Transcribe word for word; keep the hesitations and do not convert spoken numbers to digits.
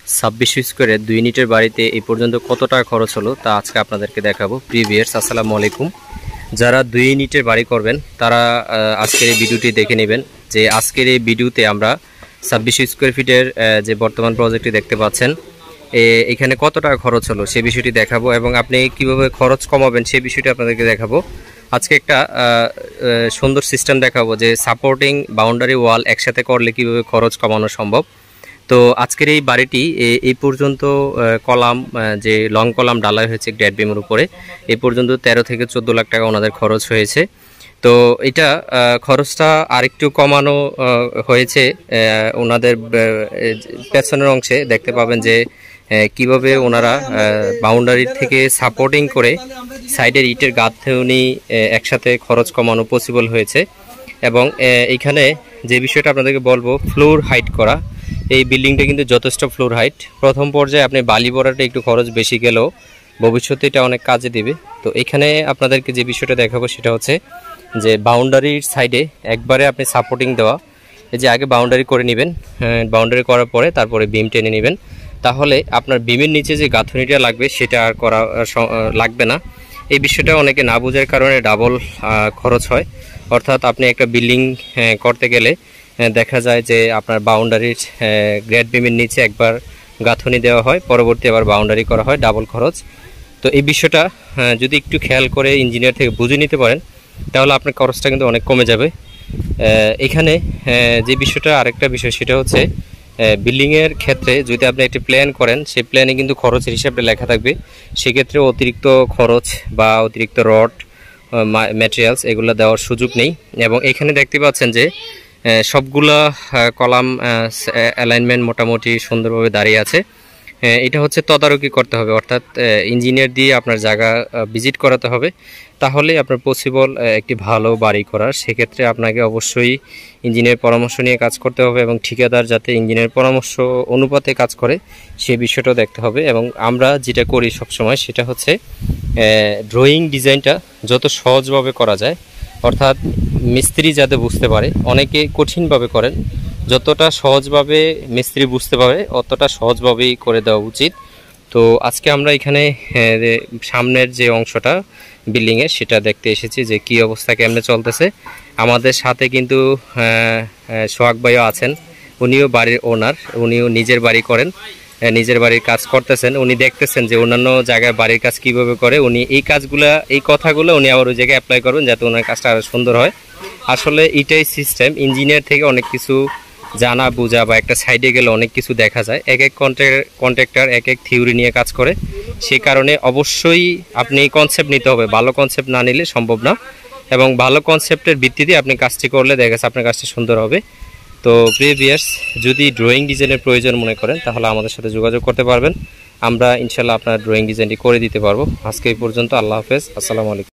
ছাব্বিশ স্কোয়ারে দুই ইউনিটের বাড়িতে এই পর্যন্ত কত টাকা খরচ হলো তা আজকে আপনাদেরকে দেখাবো। প্রিভিয়ার্স আসসালামু আলাইকুম। যারা দুই ইউনিটের বাড়ি করবেন তারা আজকের এই ভিডিওটি দেখে নেবেন যে আজকের এই ভিডিওতে আমরা ছাব্বিশ স্কোয়ার ফিটের যে বর্তমান প্রজেক্টটি দেখতে পাচ্ছেন এখানে কত টাকা খরচ হলো সে বিষয়টি দেখাবো এবং আপনি কিভাবে খরচ কমাবেন সে বিষয়টি আপনাদেরকে দেখাবো। আজকে একটা সুন্দর সিস্টেম দেখাবো যে সাপোর্টিং বাউন্ডারি ওয়াল একসাথে করলে কিভাবে খরচ কমানো সম্ভব। তো আজকের এই বাড়িটি এই পর্যন্ত কলাম যে লং কলাম ডালাই হয়েছে গ্রেড বিমের উপরে এই পর্যন্ত তেরো থেকে চোদ্দো লাখ টাকা ওনাদের খরচ হয়েছে। তো এটা খরচটা আরেকটু কমানো হয়েছে ওনাদের পেছনের অংশে দেখতে পাবেন যে কিভাবে ওনারা বাউন্ডারি থেকে সাপোর্টিং করে সাইডের ইটের গাঁথনি একসাথে খরচ কমানো পসিবল হয়েছে। এবং এইখানে যে বিষয়টা আপনাদেরকে বলবো, ফ্লোর হাইট করা। এই বিল্ডিংটা কিন্তু যথেষ্ট ফ্লোর হাইট। প্রথম পর্যায়ে আপনি বালি ভরাটা একটু খরচ বেশি গেলেও ভবিষ্যতে এটা অনেক কাজে দেবে। তো এখানে আপনাদেরকে যে বিষয়টা দেখাবো সেটা হচ্ছে যে বাউন্ডারির সাইডে একবারে আপনি সাপোর্টিং দেওয়া, এই যে আগে বাউন্ডারি করে নেবেন, বাউন্ডারি করার পরে তারপরে বিম টেনে নেবেন, তাহলে আপনার বিমের নিচে যে গাঁথনিটা লাগবে সেটা আর করা লাগবে না। এই বিষয়টা অনেকে না বোঝার কারণে ডাবল খরচ হয়। অর্থাৎ আপনি একটা বিল্ডিং করতে গেলে দেখা যায় যে আপনার বাউন্ডারির গ্রেড বিমের নিচে একবার গাঁথনি দেওয়া হয়, পরবর্তী আবার বাউন্ডারি করা হয়, ডাবল খরচ। তো এই বিষয়টা যদি একটু খেয়াল করে ইঞ্জিনিয়ার থেকে বুঝে নিতে পারেন তাহলে আপনার খরচটা কিন্তু অনেক কমে যাবে। এখানে যে বিষয়টা আরেকটা বিষয় সেটা হচ্ছে বিল্ডিংয়ের ক্ষেত্রে যদি আপনি একটি প্ল্যান করেন সেই প্ল্যানে কিন্তু খরচের হিসাবটা লেখা থাকবে। সেক্ষেত্রে অতিরিক্ত খরচ বা অতিরিক্ত রড ম্যাটেরিয়ালস এগুলো দেওয়ার সুযোগ নেই। এবং এখানে দেখতে পাচ্ছেন যে সবগুলা কলাম অ্যালাইনমেন্ট মোটামুটি সুন্দরভাবে দাঁড়িয়ে আছে। এটা হচ্ছে তদারকি করতে হবে, অর্থাৎ ইঞ্জিনিয়ার দিয়ে আপনার জায়গা ভিজিট করাতে হবে, তাহলে আপনার পসিবল একটি ভালো বাড়ি করার। সেক্ষেত্রে আপনাকে অবশ্যই ইঞ্জিনিয়ার পরামর্শ নিয়ে কাজ করতে হবে এবং ঠিকাদার যাতে ইঞ্জিনিয়ার পরামর্শ অনুপাতে কাজ করে সে বিষয়টাও দেখতে হবে। এবং আমরা যেটা করি সবসময় সেটা হচ্ছে ড্রয়িং ডিজাইনটা যত সহজভাবে করা যায়, অর্থাৎ মিস্ত্রি যাতে বুঝতে পারে। অনেকে কঠিনভাবে করেন, যতটা সহজভাবে মিস্ত্রি বুঝতে পারে অতটা সহজভাবেই করে দেওয়া উচিত। তো আজকে আমরা এখানে সামনের যে অংশটা বিল্ডিংয়ের সেটা দেখতে এসেছি যে কী অবস্থা কেমনে চলতেছে। আমাদের সাথে কিন্তু সোহাগ ভাইও আছেন, উনিও বাড়ির ওনার, উনিও নিজের বাড়ি করেন, নিজের বাড়ির কাজ করতেছেন। উনি দেখতেছেন যে অন্যান্য জায়গায় বাড়ির কাজ কীভাবে করে, উনি এই কাজগুলা এই কথাগুলো উনি আবার ওই জায়গায় অ্যাপ্লাই করবেন যাতে ওনার কাজটা আরও সুন্দর হয়। আসলে এটাই সিস্টেম, ইঞ্জিনিয়ার থেকে অনেক কিছু জানা বোঝা বা একটা সাইডে গেলে অনেক কিছু দেখা যায়। এক এক কন্ট্রাক্টর এক এক থিওরি নিয়ে কাজ করে, সে কারণে অবশ্যই আপনি কনসেপ্ট নিতে হবে, ভালো কনসেপ্ট না নিলে সম্ভব না। এবং ভালো কনসেপ্টের ভিত্তিতে আপনি কাজটি করলে দেখা গেছে আপনার কাজটি সুন্দর হবে। তো প্রিভিয়ার্স যদি ড্রয়িং ডিজাইনের প্রয়োজন মনে করেন তাহলে আমাদের সাথে যোগাযোগ করতে পারবেন, আমরা ইনশাল্লাহ আপনার ড্রয়িং ডিজাইনটি করে দিতে পারবো। আজকে এই পর্যন্ত, আল্লাহ হাফেজ, আসসালামু আলাইকুম।